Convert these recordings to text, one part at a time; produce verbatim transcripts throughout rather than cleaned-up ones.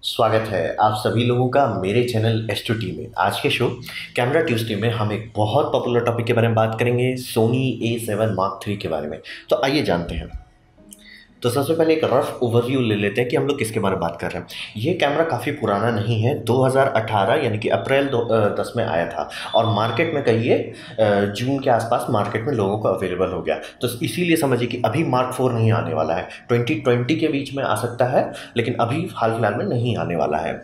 स्वागत है आप सभी लोगों का मेरे चैनल एस टू टी में। आज के शो कैमरा ट्यूसडे में हम एक बहुत पॉपुलर टॉपिक के बारे में बात करेंगे, Sony A seven Mark three के बारे में। तो आइए जानते हैं। तो सबसे पहले एक रफ ओवरव्यू ले लेते हैं कि हम लोग किसके बारे में बात कर रहे हैं। ये कैमरा काफ़ी पुराना नहीं है, दो हज़ार अठारह यानी कि अप्रैल दो दस में आया था और मार्केट में कहिए जून के आसपास मार्केट में लोगों को अवेलेबल हो गया। तो इसीलिए समझिए कि अभी मार्क फोर नहीं आने वाला है, ट्वेंटी ट्वेंटी के बीच में आ सकता है, लेकिन अभी हाल फिलहाल में नहीं आने वाला है।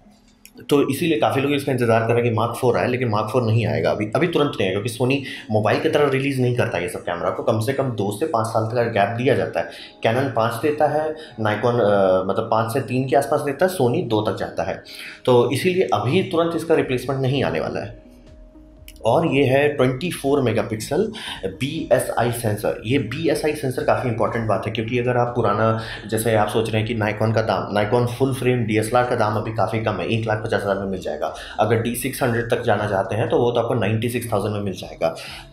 तो इसीलिए काफ़ी लोग इसका इंतजार कर रहे हैं कि मार्क फोर आए, लेकिन मार्क फोर नहीं आएगा अभी अभी तुरंत नहीं आएगा, क्योंकि सोनी मोबाइल की तरह रिलीज़ नहीं करता ये सब। कैमरा को कम से कम दो से पाँच साल तक का गैप दिया जाता है। कैनन पाँच देता है, नाइकॉन मतलब पाँच से तीन के आसपास देता है, सोनी दो तक जाता है। तो इसीलिए अभी तुरंत इसका रिप्लेसमेंट नहीं आने वाला है। और ये है twenty four megapixel B S I sensor. ये बी एस आई सेंसर काफ़ी इंपॉर्टेंट बात है, क्योंकि अगर आप पुराना जैसे आप सोच रहे हैं कि नाइकॉन का दाम, Nikon full frame D S L R का दाम अभी काफ़ी कम है, एक लाख पचास हज़ार में मिल जाएगा। अगर डी सिक्स हंड्रेड तक जाना चाहते हैं तो वो तो आपको नाइन्टी सिक्स थाउजेंड में मिल जाएगा।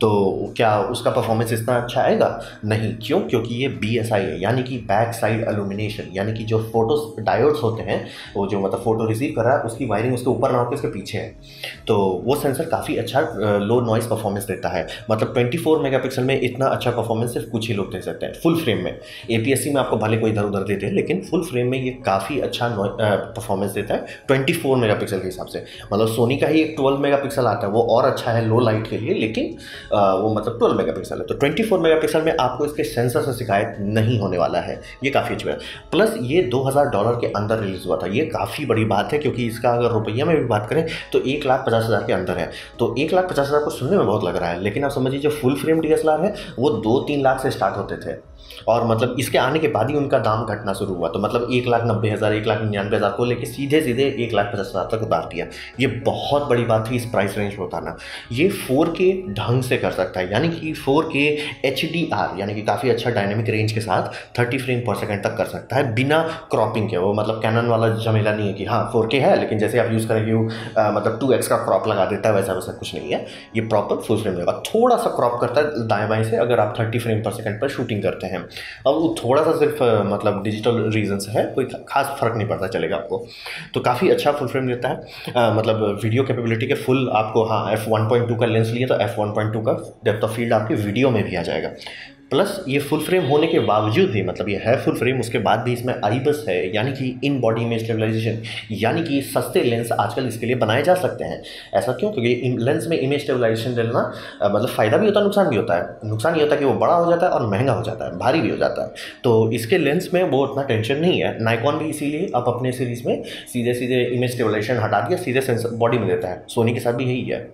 तो क्या उसका परफॉर्मेंस इतना अच्छा आएगा? नहीं। क्यों? क्योंकि ये बी एस आई है, यानी कि बैक साइड एल्यूमिनेशन, यानी कि जो फोटो डायोड्स होते हैं, वो जो मतलब फोटो रिसीव कर रहा है उसकी वायरिंग उसके ऊपर ना होकर उसके पीछे है। तो वो सेंसर काफ़ी अच्छा लो नॉइस परफॉर्मेंस देता है। मतलब ट्वेंटी फोर मेगापिक्सल में इतना अच्छा परफॉर्मेंस सिर्फ कुछ ही लोग दे सकते हैं फुल फ्रेम में। एपीएससी में आपको भले कोई इधर उधर देते हैं, लेकिन फुल फ्रेम में ये काफ़ी अच्छा परफॉर्मेंस देता है ट्वेंटी फोर मेगापिक्सल के हिसाब से। मतलब सोनी का ही एक ट्वेल्व मेगापिक्सल आता है, वो और अच्छा है लो लाइट के लिए, लेकिन आ, वो मतलब ट्वेल्व मेगापिक्सल है। तो ट्वेंटी फोर मेगापिक्सल में आपको इसके सेंसर से शिकायत नहीं होने वाला है, ये काफ़ी अच्छा है। प्लस ये दो हज़ार डॉलर के अंदर रिलीज़ हुआ था, ये काफ़ी बड़ी बात है, क्योंकि इसका अगर रुपया में भी बात करें तो एक लाख पचास हज़ार के अंदर है। तो एक लाख पचास हज़ार को सुनने में बहुत लग रहा है, लेकिन आप समझिए जो full frame D S L R है वो दो तीन लाख से स्टार्ट होते थे, और मतलब इसके आने के बाद ही उनका दाम घटना शुरू हुआ। तो मतलब एक लाख नब्बे हज़ार एक लाख निन्यानवे हज़ार को लेकर सीधे सीधे एक लाख पचास हज़ार तक उतार दिया। ये बहुत बड़ी बात थी इस प्राइस रेंज में उतारना। ये फोर के ढंग से कर सकता है, यानी कि फोर के एच डी आर यानी कि काफ़ी अच्छा डायनेमिक रेंज के साथ थर्टी फ्रेम पर सेकेंड तक कर सकता है बिना क्रॉपिंग के। वो मतलब कैनन वाला झमेला नहीं है कि हाँ फोर के है, लेकिन जैसे आप यूज़ करेंगे मतलब टू एक्स का क्रॉप लगा देता है, वैसा वैसा कुछ नहीं है। ये प्रॉपर फुल फ्रेम देगा, थोड़ा सा क्रॉप करता है दाएं बाएं से अगर आप थर्टी फ्रेम पर सेकंड पर शूटिंग करते हैं। अब वो थोड़ा सा सिर्फ मतलब डिजिटल रीजन से है, कोई खास फर्क नहीं पड़ता चलेगा आपको। तो काफ़ी अच्छा फुल फ्रेम देता है। आ, मतलब वीडियो कैपेबिलिटी के फुल आपको, हाँ एफ वन पॉइंट टू का लेंस लिए तो एफ वन पॉइंट टू का डेप्थ ऑफ फील्ड आपकी वीडियो में भी आ जाएगा। प्लस ये फुल फ्रेम होने के बावजूद भी, मतलब ये है फुल फ्रेम, उसके बाद भी इसमें आई बस है, यानी कि इन बॉडी इमेज स्टेबलाइजेशन, यानी कि सस्ते लेंस आजकल इसके लिए बनाए जा सकते हैं। ऐसा क्यों? क्योंकि लेंस में इमेज स्टेबलाइजेशन देना मतलब फ़ायदा भी होता है, नुकसान भी होता है। नुकसान ये होता है कि वो बड़ा हो जाता है और महंगा हो जाता है, भारी भी हो जाता है। तो इसके लेंस में वो उतना टेंशन नहीं है। नाइकॉन भी इसीलिए अब अपने सीरीज़ में सीधे सीधे इमेज स्टेबलाइजेशन हटा दिया, सीधे सेंसर बॉडी में देता है। सोनी के साथ भी यही है।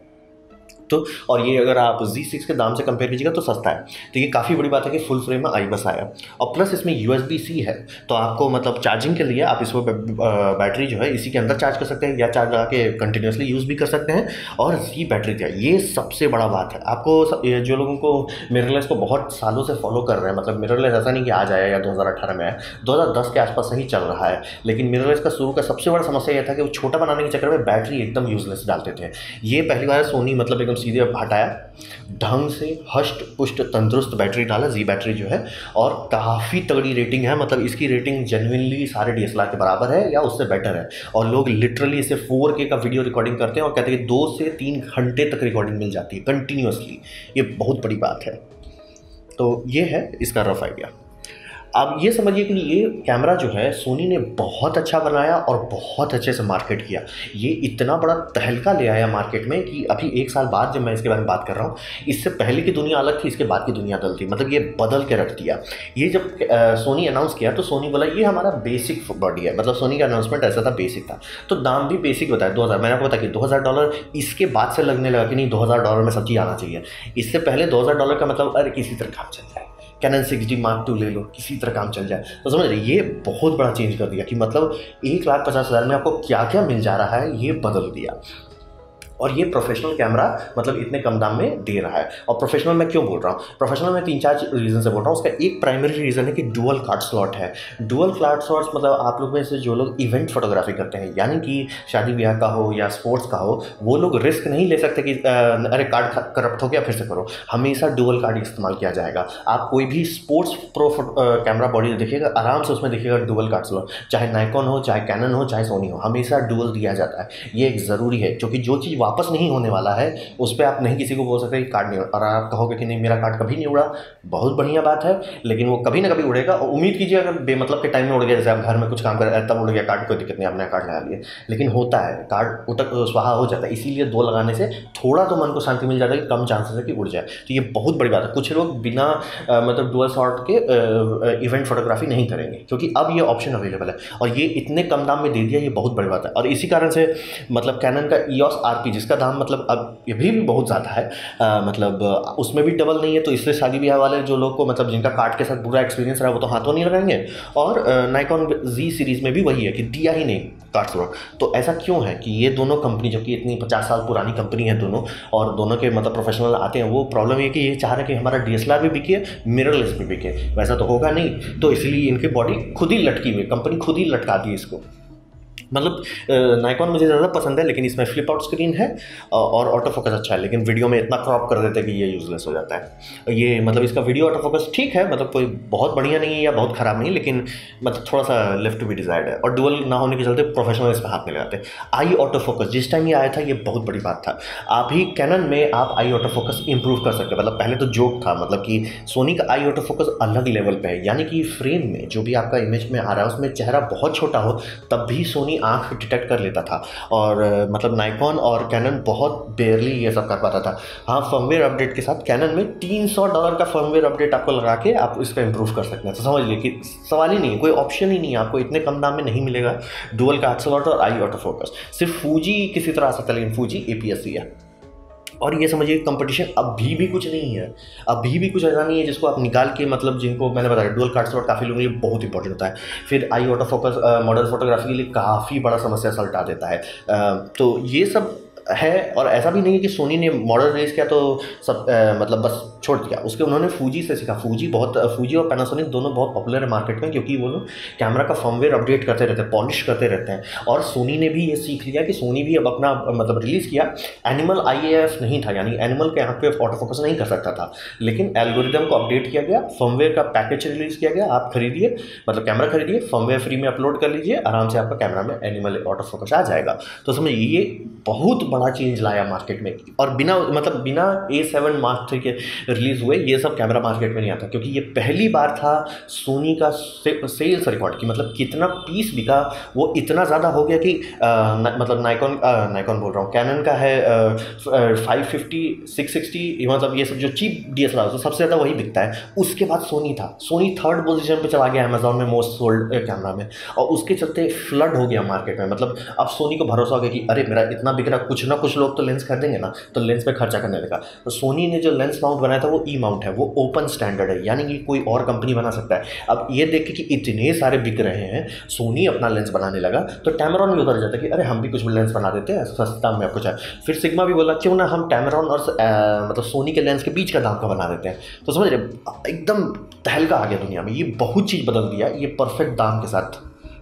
तो और ये अगर आप जी सिक्स के दाम से कंपेयर कीजिएगा तो सस्ता है। तो ये काफ़ी बड़ी बात है कि फुल फ्रेम में आई बस आया, और प्लस इसमें यू एस बी सी है। तो आपको मतलब चार्जिंग के लिए आप इसको बैटरी जो है इसी के अंदर चार्ज कर सकते हैं, या चार्ज लगा के कंटिन्यूसली यूज़ भी कर सकते हैं। और जी बैटरी दिया, ये सबसे बड़ा बात है। आपको जो लोगों को मिररलेस को बहुत सालों से फॉलो कर रहे हैं, मतलब मिररलेस ऐसा नहीं कि आज आया या दो हज़ार अठारह में आया, दो हज़ार दस के आसपास से ही चल रहा है। लेकिन मिररलेस का शुरू का सबसे बड़ा समस्या यह था कि वो छोटा बनाने के चक्कर में बैटरी एकदम यूजलेस डालते थे। ये पहली बार सोनी मतलब एकदम सीधे हटाया, ढंग से हष्ट पुष्ट तंदुरुस्त बैटरी डाला, जी बैटरी जो है, और काफ़ी तगड़ी रेटिंग है। मतलब इसकी रेटिंग जेन्युइनली सारे डी एस एल आर के बराबर है या उससे बेटर है। और लोग लिटरली इसे फोर के का वीडियो रिकॉर्डिंग करते हैं और कहते हैं कि दो से तीन घंटे तक रिकॉर्डिंग मिल जाती है कंटिन्यूसली। ये बहुत बड़ी बात है। तो ये है इसका रफ आइडिया। आप ये समझिए कि ये कैमरा जो है सोनी ने बहुत अच्छा बनाया और बहुत अच्छे से मार्केट किया। ये इतना बड़ा तहलका ले आया मार्केट में कि अभी एक साल बाद जब मैं इसके बारे में बात कर रहा हूँ, इससे पहले की दुनिया अलग थी, इसके बाद की दुनिया अलग थी। मतलब ये बदल के रख दिया। ये जब आ, सोनी अनाउंस किया तो सोनी बोला ये हमारा बेसिक बॉडी है। मतलब सोनी का अनाउंसमेंट ऐसा था, बेसिक था। तो दाम भी बेसिक बताया, दो हज़ार। मैंने आपको बताया कि दो हज़ार डॉलर इसके बाद से लगने लगा कि नहीं दो हज़ार डॉलर में सब चीज़ आना चाहिए। इससे पहले दो हज़ार डॉलर का मतलब अरे किसी तरह काम चल जाए, Canon six D Mark two ले लो, किसी तरह काम चल जाए। तो समझ रहे, ये बहुत बड़ा चेंज कर दिया कि मतलब एक लाख पचास हज़ार में आपको क्या क्या मिल जा रहा है, ये बदल दिया। और ये प्रोफेशनल कैमरा मतलब इतने कम दाम में दे रहा है। और प्रोफेशनल मैं क्यों बोल रहा हूँ, प्रोफेशनल मैं तीन चार रीज़न से बोल रहा हूँ। उसका एक प्राइमरी रीज़न है कि डुअल कार्ड स्लॉट है। डुअल कार्ड स्लॉट्स मतलब आप लोग में से जो लोग इवेंट फोटोग्राफी करते हैं, यानी कि शादी ब्याह का हो या स्पोर्ट्स का हो, वो लोग रिस्क नहीं ले सकते कि अरे कार्ड करप्ट हो गया फिर से करो। हमेशा डुअल कार्ड इस्तेमाल किया जाएगा। आप कोई भी स्पोर्ट्स प्रो कैमरा बॉडी देखिएगा, आराम से उसमें देखिएगा डुअल कार्ड स्लॉट, चाहे नाइकॉन हो, चाहे कैनन हो, चाहे सोनी हो, हमेशा डुअल दिया जाता है। ये एक ज़रूरी है, क्योंकि जो चीज़ वापस नहीं होने वाला है उस पर आप नहीं किसी को बोल सकते कि कार्ड नहीं उड़ा। और आप कहोगे कि नहीं मेरा कार्ड कभी नहीं उड़ा, बहुत बढ़िया बात है, लेकिन वो कभी ना कभी उड़ेगा। और उम्मीद कीजिए अगर बेमतलब के टाइम में उड़ गया, जैसे आप घर में कुछ काम कर रहे हैं तब उड़ गया कार्ड, कोई दिक्कत नहीं, आपने कार्ड लगा लिया। लेकिन होता है कार्ड उटक स्वाहा हो जाता है, इसीलिए दो लगाने से थोड़ा तो मन को शांति मिल जाता है कि कम चांसेस है कि उड़ जाए। तो ये बहुत बड़ी बात है। कुछ लोग बिना आ, मतलब डुअल शॉट के इवेंट फोटोग्राफी नहीं करेंगे, क्योंकि अब ये ऑप्शन अवेलेबल है और ये इतने कम दाम में दे दिया, ये बहुत बड़ी बात है। और इसी कारण से मतलब कैनन का E O S R P, जिसका दाम मतलब अब ये भी, भी बहुत ज़्यादा है, आ, मतलब उसमें भी डबल नहीं है, तो इससे शादी ब्याह वाले जो लोग को मतलब जिनका कार्ड के साथ बुरा एक्सपीरियंस रहा वो तो हाथों नहीं लगाएंगे। और नाइकॉन जी सीरीज़ में भी वही है कि दिया ही नहीं कार्ड स्लॉट। तो ऐसा क्यों है कि ये दोनों कंपनी, जो कि इतनी पचास साल पुरानी कंपनी है दोनों, और दोनों के मतलब प्रोफेशनल आते हैं, वो प्रॉब्लम ये कि ये चाह रहे हैं कि हमारा डी एस एल आर भी बिके, मिररलेस भी बिके। वैसा तो होगा नहीं, तो इसलिए इनकी बॉडी खुद ही लटकी हुई, कंपनी खुद ही लटका दी इसको। मतलब नाइकॉन मुझे ज़्यादा पसंद है, लेकिन इसमें फ्लिप आउट स्क्रीन है और ऑटो फोकस अच्छा है, लेकिन वीडियो में इतना क्रॉप कर देते हैं कि ये यूजलेस हो जाता है। ये मतलब इसका वीडियो ऑटो फोकस ठीक है, मतलब कोई बहुत बढ़िया नहीं है या बहुत ख़राब नहीं है, लेकिन मतलब थोड़ा सा लेफ्ट टू बी डिजायर्ड है। और डुअल ना होने के चलते प्रोफेशनल इस पर हाथ नहीं लगाते। आई ऑटो फोकस जिस टाइम ये आया था, ये बहुत बड़ी बात था। आप ही कैनन में आप आई ऑटो फोकस इंप्रूव कर सकते हैं। मतलब पहले तो जोक था, मतलब कि सोनी का आई ऑटो फोकस अलग लेवल पे है, यानी कि फ्रेम में जो भी आपका इमेज में आ रहा है उसमें चेहरा बहुत छोटा हो तब भी सोनी आंख डिटेक्ट कर लेता था। और मतलब नाइकॉन और कैनन बहुत बेयरली ये सब कर पाता था। हाँ, फर्मवेयर अपडेट के साथ कैनन में तीन सौ डॉलर का फर्मवेयर अपडेट आपको लगा के आप इसका इंप्रूव कर सकते हैं। तो समझ लीजिए कि सवाल ही नहीं है, कोई ऑप्शन ही नहीं है, आपको इतने कम दाम में नहीं मिलेगा डुअल का स्लॉट और आई ऑटो फोकस। सिर्फ फूजी किसी तरह आ सकता है, लेकिन Fuji A P S C है। और ये समझिए कंपटीशन अभी भी कुछ नहीं है, अभी भी कुछ ऐसा नहीं है जिसको आप निकाल के, मतलब जिनको मैंने बताया डुअल कार्ड स्लॉट काफ़ी लोगों के लिए बहुत इंपॉर्टेंट होता है। फिर eye auto focus model photography के लिए काफ़ी बड़ा समस्या सलटा देता है। आ, तो ये सब है। और ऐसा भी नहीं है कि सोनी ने मॉडल रिलीज किया तो सब आ, मतलब बस छोड़ दिया, उसके उन्होंने फूजी से सीखा। फूजी बहुत फूजी और पैनासोनिक दोनों बहुत पॉपुलर है मार्केट में, क्योंकि वो लोग कैमरा का फर्मवेयर अपडेट करते रहते हैं, पॉलिश करते रहते हैं। और सोनी ने भी ये सीख लिया कि सोनी भी अब अपना मतलब रिलीज़ किया, एनिमल आई ए एफ नहीं था, यानी एनिमल के यहाँ पे ऑटो फोकस नहीं कर सकता था, लेकिन एल्गोरिदम को अपडेट किया गया, फर्मवेयर का पैकेज रिलीज़ किया गया। आप खरीदिए, मतलब कैमरा खरीदिए, फर्मवेयर फ्री में अपलोड कर लीजिए, आराम से आपका कैमरा में एनिमल ऑटो फोकस आ जाएगा। तो समझिए ये बहुत बड़ा चेंज लाया मार्केट में। और बिना मतलब बिना ए सेवन मार्क थ्री के रिलीज हुए ये सब कैमरा मार्केट में नहीं आता, क्योंकि ये पहली बार था सोनी का से, सेल्स रिकॉर्ड की, मतलब कितना पीस बिका वो इतना ज़्यादा हो गया कि आ, न, मतलब नाइकॉन नाइकॉन बोल रहा हूँ, कैनन का है फाइव फिफ्टी सिक्स सिक्सटी, मतलब ये सब जो cheap D S L R तो सबसे ज़्यादा वही बिकता है। उसके बाद सोनी था, सोनी थर्ड पोजीशन पे चला गया अमेजॉन में मोस्ट सोल्ड कैमरा में, और उसके चलते फ्लड हो गया मार्केट में। मतलब अब सोनी को भरोसा हो गया कि अरे मेरा इतना बिक रहा, कुछ ना कुछ लोग तो लेंस खरीदेंगे ना, तो लेंस पे खर्चा करने लगा। तो सोनी ने जो लेंस माउंट बनाया था वो ई माउंट है, वो ओपन स्टैंडर्ड है, यानी कि कोई और कंपनी बना सकता है। अब ये देख के कि इतने सारे बिक रहे हैं, सोनी अपना लेंस बनाने लगा, तो टैमरॉन भी उधर जाता है कि अरे हम भी कुछ लेंस बना देते हैं सस्ता में, आपको चाहे। फिर सिग्मा भी बोला क्यों ना हम टैमरॉन और आ, मतलब सोनी के लेंस के बीच का दाम का बना देते हैं। तो समझ रहे, एकदम तहलका आ गया दुनिया में, ये बहुत चीज़ बदल दिया ये परफेक्ट दाम के साथ।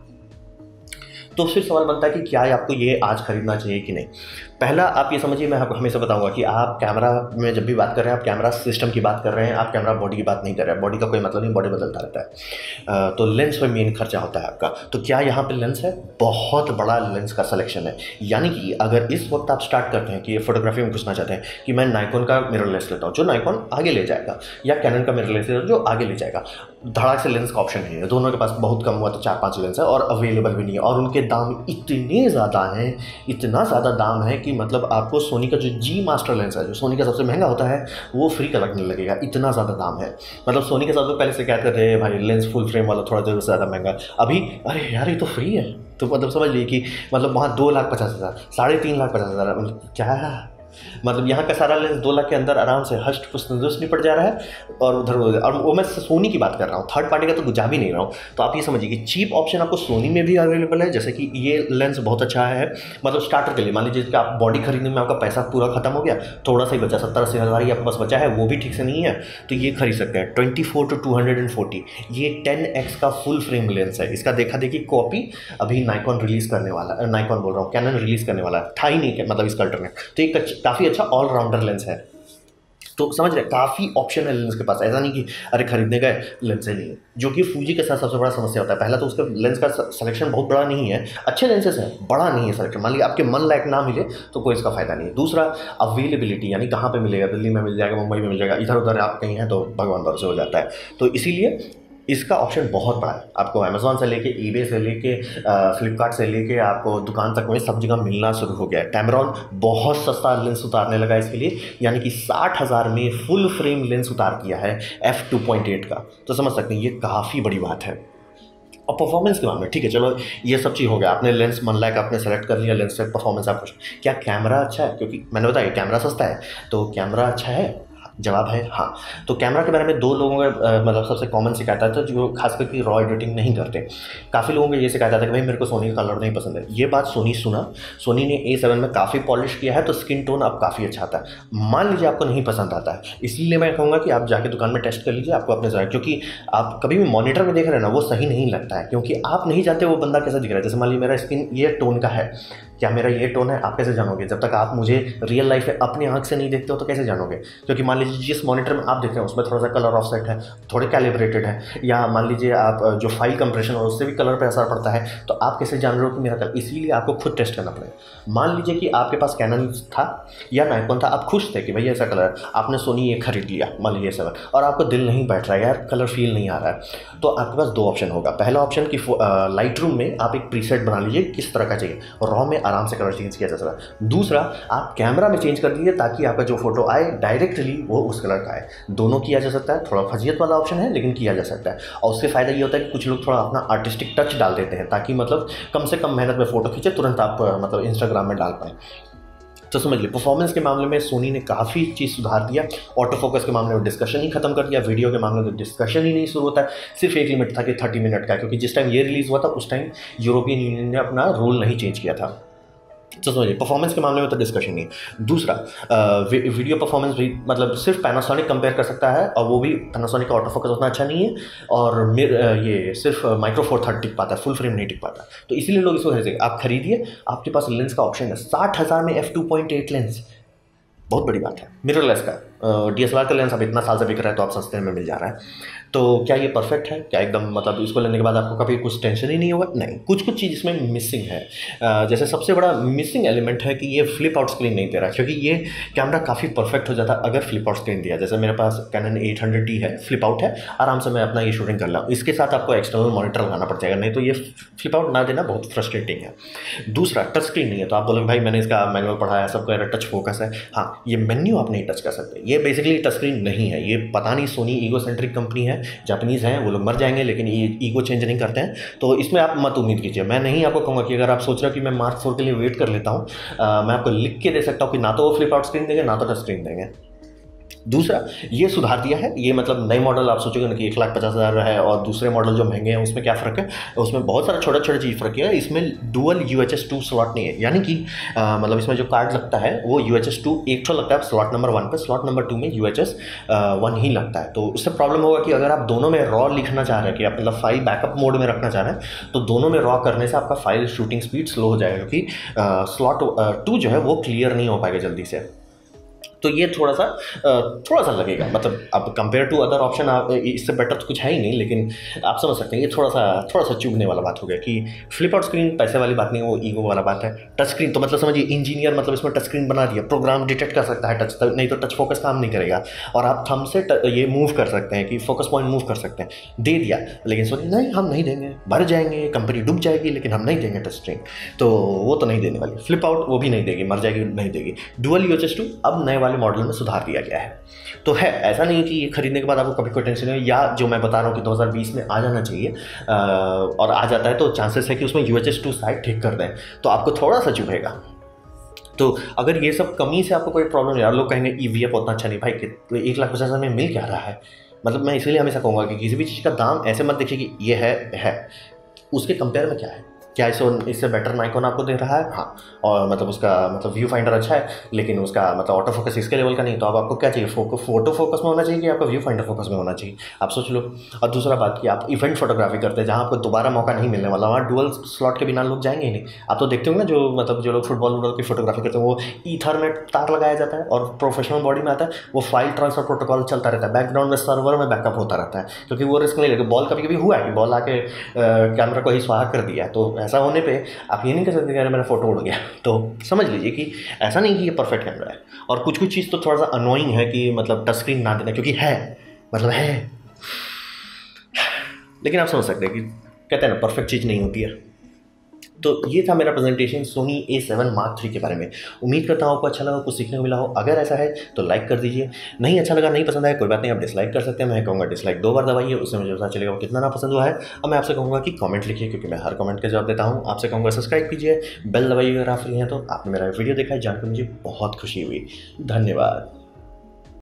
तो फिर सवाल बनता है कि क्या आपको ये आज खरीदना चाहिए कि नहीं। पहला आप ये समझिए, मैं आपको हमेशा बताऊंगा कि आप कैमरा में जब भी बात कर रहे हैं, आप कैमरा सिस्टम की बात कर रहे हैं, आप कैमरा बॉडी की बात नहीं कर रहे हैं। बॉडी का कोई मतलब नहीं, बॉडी बदलता रहता है। तो लेंस पे मेन खर्चा होता है आपका। तो क्या यहाँ पे लेंस है, बहुत बड़ा लेंस का सिलेक्शन है। यानी कि अगर इस वक्त आप स्टार्ट करते हैं कि ये फोटोग्राफी में घुसना चाहते हैं कि मैं नाइकॉन का मिररलेस लेता हूँ जो नाइकॉन आगे ले जाएगा, या कैनन का मिररलेस लेता हूँ जो आगे ले जाएगा, धड़ाक से लेंस का ऑप्शन नहीं है। दोनों के पास बहुत कम हुआ तो चार पाँच लेंस है और अवेलेबल भी नहीं है, और उनके दाम इतने ज़्यादा हैं, इतना ज़्यादा दाम है कि मतलब आपको सोनी का जो जी मास्टर लेंस है, जो सोनी का सबसे महंगा होता है, वो फ्री का लगने लगेगा, इतना ज़्यादा दाम है। मतलब सोनी के साथ तो पहले शिकायत करते हैं भाई लेंस फुल फ्रेम वाला थोड़ा देर से ज़्यादा महंगा, अभी अरे यार ये तो फ्री है। तो मतलब समझ लीजिए कि मतलब वहाँ दो लाख पचास हज़ार साढ़े तीन लाख पचास हज़ार मतलब क्या है, मतलब यहाँ का सारा लेंस दो लाख के अंदर आराम से हष्ट पुष्ट तंदुरुस्त निपट जा रहा है। और उधर और वो मैं सोनी की बात कर रहा हूँ, थर्ड पार्टी का तो जा भी नहीं रहा हूँ। तो आप ये समझिए कि चीप ऑप्शन आपको सोनी में भी अवेलेबल है, जैसे कि ये लेंस बहुत अच्छा है मतलब स्टार्टर के लिए। मान लीजिए कि आप बॉडी खरीदने में आपका पैसा पूरा खत्म हो गया, थोड़ा सा ही बचा, सत्तर अस्सी हज़ार ही आपके पास बचा है, वो भी ठीक से नहीं है, तो ये खरीद सकते हैं। Twenty four to two hundred and forty ये टेन एक्स का फुल फ्रेम लेंस है। इसका देखा देखी कॉपी अभी नाइकॉन रिलीज करने वाला है, नाइकॉन बोल रहा हूँ, कैनन रिलीज करने वाला है, था ही नहीं मतलब इसका अल्टरनेट। तो ये काफ़ी अच्छा ऑलराउंडर लेंस है। तो समझ रहे, काफ़ी ऑप्शन है लेंस के पास, ऐसा नहीं कि अरे खरीदने गए लेंस ही नहीं है, जो कि फूजी के साथ सबसे बड़ा समस्या होता है। पहला तो उसका लेंस का सिलेक्शन बहुत बड़ा नहीं है, अच्छे लेंसेज हैं, बड़ा नहीं है सिलेक्शन। मान लीजिए आपके मन लायक ना मिले तो कोई इसका फायदा नहीं है। दूसरा अवेलेबिलिटी, यानी कहाँ पे मिलेगा, दिल्ली में मिल जाएगा, मुंबई में मिल जाएगा, इधर उधर आप कहीं हैं तो भगवान भरोसे हो जाता है। तो इसीलिए इसका ऑप्शन बहुत बड़ा है। आपको अमेज़ॉन से लेके ईबे से लेके फ्लिपकार्ट से लेके आपको दुकान तक में सब जगह मिलना शुरू हो गया है। कैमरॉन बहुत सस्ता लेंस उतारने लगा इसके लिए, यानी कि साठ हज़ार में फुल फ्रेम लेंस उतार किया है एफ टू पॉइंट एट का। तो समझ सकते हैं ये काफ़ी बड़ी बात है। और परफॉर्मेंस के मामले में ठीक है, चलो ये सब चीज़ हो गया, आपने लेंस मन लायक आपने सेलेक्ट कर लिया, लेंस से परफॉर्मेंस आप क्या कैमरा अच्छा है, क्योंकि मैंने बताया कैमरा सस्ता है, तो कैमरा अच्छा है, जवाब है हाँ। तो कैमरा के बारे में दो लोगों का मतलब सबसे कॉमन शिकायत आता है, जो खास करके रॉ एडिटिंग नहीं करते। काफ़ी लोगों को ये शिकायत आता है कि भाई मेरे को सोनी का कलर नहीं पसंद है। ये बात सोनी सुना, सोनी ने ए सेवन में काफ़ी पॉलिश किया है, तो स्किन टोन अब काफ़ी अच्छा आता है। मान लीजिए आपको नहीं पसंद आता है, इसलिए मैं कहूँगा कि आप जाके दुकान में टेस्ट कर लीजिए, आपको अपने ज़रा, क्योंकि आप कभी भी मॉनिटर में देख रहे हैं ना, वो सही नहीं लगता है, क्योंकि आप नहीं जानते वो बंदा कैसा दिख रहा है। जैसे मान लीजिए मेरा स्किन ये टोन का है, क्या मेरा ये टोन है, आप कैसे जानोगे? जब तक आप मुझे रियल लाइफ में अपनी आंख से नहीं देखते हो तो कैसे जानोगे? क्योंकि मान लीजिए जिस मॉनिटर में आप देख रहे हैं उसमें थोड़ा सा कलर ऑफसेट है, थोड़े कैलिब्रेटेड है, या मान लीजिए आप जो फाइल कंप्रेशन और उससे भी कलर पे असर पड़ता है, तो आप कैसे जान रहे हो कि मेरा कलर? इसीलिए आपको खुद टेस्ट करना पड़ेगा। मान लीजिए कि आपके पास कैनन था या नाइकॉन था, आप खुश थे कि भैया ऐसा कलर, आपने सोनी ये खरीद लिया मान लीजिए सेवन, और आपको दिल नहीं बैठ रहा है यार, कलर फील नहीं आ रहा है, तो आपके पास दो ऑप्शन होगा। पहला ऑप्शन कि लाइट रूम में आप एक प्रीसेट बना लीजिए किस तरह का चाहिए, और रॉ में आराम से कलर चेंज किया जा सकता है। दूसरा आप कैमरा में चेंज कर दीजिए ताकि आपका जो फोटो आए डायरेक्टली वो उस कलर का आए। दोनों किया जा सकता है, थोड़ा फजीयत वाला ऑप्शन है लेकिन किया जा सकता है। और उससे फ़ायदा ये होता है कि कुछ लोग थोड़ा अपना आर्टिस्टिक टच डाल देते हैं, ताकि मतलब कम से कम मेहनत में फ़ोटो खींचे, तुरंत आप मतलब इंस्टाग्राम में डाल पाएँ। तो समझ लीजिए परफॉर्मेंस के मामले में सोनी ने काफ़ी चीज़ सुधार दिया। ऑटो फोकस के मामले में डिस्कशन ही खत्म कर दिया, वीडियो के मामले में डिस्कशन ही नहीं शुरू होता है। सिर्फ एक लिमिट था कि थर्टी मिनट का, क्योंकि जिस टाइम ये रिलीज़ हुआ था उस टाइम यूरोपियन यूनियन ने अपना रूल नहीं चेंज किया था। तो समझिए परफॉर्मेंस के मामले में तो डिस्कशन नहीं है। दूसरा वी, वीडियो परफॉर्मेंस भी मतलब सिर्फ पैनासोनिक कंपेयर कर सकता है, और वो भी पैनासोनिक का ऑटो फोकस उतना अच्छा नहीं है, और मेर ये सिर्फ माइक्रो फोर थर्ड टिक पाता है, फुल फ्रेम नहीं टिक पाता। तो इसीलिए लोग इसको खरीदेंगे। आप खरीदिए, आपके पास लेंस का ऑप्शन है, साठ हज़ार में F two point eight lens, बहुत बड़ी बात है। मिररलेस का डी एस एल आर का लेंस अब इतना साल से बिक रहा है तो आप सस्ते में मिल जा रहा है। तो क्या ये परफेक्ट है? क्या एकदम मतलब इसको लेने के बाद आपको कभी कुछ टेंशन ही नहीं होगा? नहीं, कुछ कुछ चीज़ इसमें मिसिंग है। uh, जैसे सबसे बड़ा मिसिंग एलिमेंट है कि ये फ्लिप आउट स्क्रीन नहीं दे रहा, क्योंकि ये कैमरा काफ़ी परफेक्ट हो जाता अगर फ्लिप आउट स्क्रीन दिया। जैसे मेरे पास कैनन एट हंड्रेड डी है, फ्लिप आउट है, आराम से मैं अपना ये शूटिंग कर लूँ। इसके साथ आपको एक्सटर्नल मॉनिटर लगाना पड़ जाएगा, नहीं तो ये फ्लिप आउट ना देना बहुत फ्रस्ट्रेटिंग है। दूसरा टच स्क्रीन नहीं है, तो आप बोलोगे भाई मैंने इसका मैनुअल पढ़ा है, सब कह रहा है टच फोकस है। हाँ, ये मेन्यू आप नहीं टच कर सकते, ये बेसिकली टच स्क्रीन नहीं है। ये पता नहीं सोनी ईगो सेंट्रिक कंपनी है, जापानीज़ हैं, वो लोग मर जाएंगे लेकिन ये ईगो चेंज नहीं करते हैं। तो इसमें आप मत उम्मीद कीजिए। मैं नहीं आपको कहूँगा कि अगर आप सोच रहे हो कि मैं मार्क फोर के लिए वेट कर लेता हूँ, मैं आपको लिख के दे सकता हूँ कि ना तो वो फ्लिप आउट स्क्रीन देंगे ना तो टच स्क्रीन देंगे। दूसरा ये सुधार दिया है, ये मतलब नए मॉडल आप सोचोगे ना कि एक लाख पचास हज़ार है और दूसरे मॉडल जो महंगे हैं उसमें क्या फ़र्क है, उसमें बहुत सारा छोटा छोटा चीज़ फ़र्क है। इसमें dual U H S two slot नहीं है, यानी कि आ, मतलब इसमें जो कार्ड लगता है वो यू एच एस टू एक ठो लगता है स्लॉट नंबर वन पे, स्लॉट नंबर टू में यू एच एस वन ही लगता है। तो उससे प्रॉब्लम होगा कि अगर आप दोनों में रॉ लिखना चाह रहे हैं कि आप मतलब फाइल बैकअप मोड में रखना चाह रहे हैं, तो दोनों में रॉ करने से आपका फाइल शूटिंग स्पीड स्लो हो जाएगा, क्योंकि स्लॉट टू जो है वो क्लियर नहीं हो पाएगा जल्दी से। तो ये थोड़ा सा थोड़ा सा लगेगा, मतलब अब कंपेयर टू अदर ऑप्शन आप इससे बेटर तो कुछ है ही नहीं, लेकिन आप समझ सकते हैं ये थोड़ा सा थोड़ा सा चुभने वाला बात हो गया कि फ्लिप आउट स्क्रीन पैसे वाली बात नहीं है, वो ईगो वाला बात है। टच स्क्रीन तो मतलब समझिए इंजीनियर मतलब इसमें टच स्क्रीन बना दिया, प्रोग्राम डिटेक्ट कर सकता है टच, नहीं तो टच फोकस काम नहीं करेगा, और आप थंब से ये मूव कर सकते हैं कि फोकस पॉइंट मूव कर सकते हैं, दे दिया। लेकिन सोनी नहीं, हम नहीं देंगे, भर जाएंगे, कंपनी डूब जाएगी, लेकिन हम नहीं देंगे टच स्क्रीन, तो वो तो नहीं देने वाली। फ्लिप आउट वो भी नहीं देगी, मर जाएगी, नहीं देगी। Dual U H S two अब नए वाले मॉडल में सुधार दिया गया है। तो है ऐसा नहीं कि ये खरीदने के बाद आपको कभी कोई टेंशन नहीं, या जो मैं बता रहा हूँ कि दो हज़ार बीस में आ जाना चाहिए आ, और आ जाता है तो चांसेस है कि उसमें U H S two side ठीक कर दें, तो आपको थोड़ा सा चुभेगा। तो अगर ये सब कमी से आपको कोई प्रॉब्लम है, लोग कहेंगे ई वी एफ उतना अच्छा नहीं भाई, कि तो एक लाख पचास हज़ार में मिल क्या रहा है। मतलब मैं इसलिए हमेशा कहूँगा कि किसी भी चीज़ का दाम ऐसे मत देखिए कि ये है है उसके कंपेयर में क्या है। क्या इससे इससे बेटर नाइकॉन आपको दे रहा है? हाँ। और मतलब उसका मतलब व्यू फाइंडर अच्छा है, लेकिन उसका मतलब ऑटो फोकस इसके लेवल का नहीं, तो अब आपको क्या चाहिए? फोको फोटो फोकस में होना चाहिए कि आपका व्यू फाइंडर फोकस में होना चाहिए? आप सोच लो। और दूसरा बात कि आप इवेंट फोटोग्राफी करते हैं जहाँ आपको दोबारा मौका नहीं मिलने वाला, वहाँ डुअल स्लॉट के बिना लोग जाएंगे ही नहीं। आप तो देखते हो ना, जो मतलब जो लोग फुटबॉल वुटबॉल की फोटोग्राफी करते हैं, वो ईथरनेट तार लगाया जाता है और प्रोफेशनल बॉडी में आता है, वो फाइल ट्रांसफर प्रोटोकॉल चलता रहता है, बैकग्राउंड में सर्वर में बैकअप होता रहता है, क्योंकि वो रिस्क नहीं लेते। बॉल कभी कभी हुआ है कि बॉल आके कैमरा को ही स्वाहा कर दिया, तो ऐसा होने पर आप ये नहीं कर सकते कि मेरा फोटो उड़ गया। तो समझ लीजिए कि ऐसा नहीं कि ये परफेक्ट कैमरा है। और कुछ कुछ चीज़ तो थोड़ा सा अनोइंग है कि मतलब टच स्क्रीन ना देना, क्योंकि है मतलब है, लेकिन आप समझ सकते हैं कि कहते हैं ना, परफेक्ट चीज़ नहीं होती है। तो ये था मेरा presentation Sony A seven Mark three के बारे में। उम्मीद करता हूँ आपको अच्छा लगा, कुछ सीखने को मिला हो। अगर ऐसा है तो लाइक कर दीजिए, नहीं अच्छा लगा, नहीं पसंद आया, कोई बात नहीं, आप डिसलाइक कर सकते हैं। मैं कहूँगा डिसलाइक दो बार दबाइए, उससे मुझे पता चलेगा वो कितना ना पसंद हुआ है। और मैं आपसे कहूँगा कि कमेंट लिखिए, क्योंकि मैं हर कमेंट का जवाब देता हूँ। आपसे कहूँगा सब्सक्राइब कीजिए, बेल दबाइए अगर आप फ्री हैं तो। आपने मेरा वीडियो देखा है, जानकर मुझे बहुत खुशी हुई। धन्यवाद।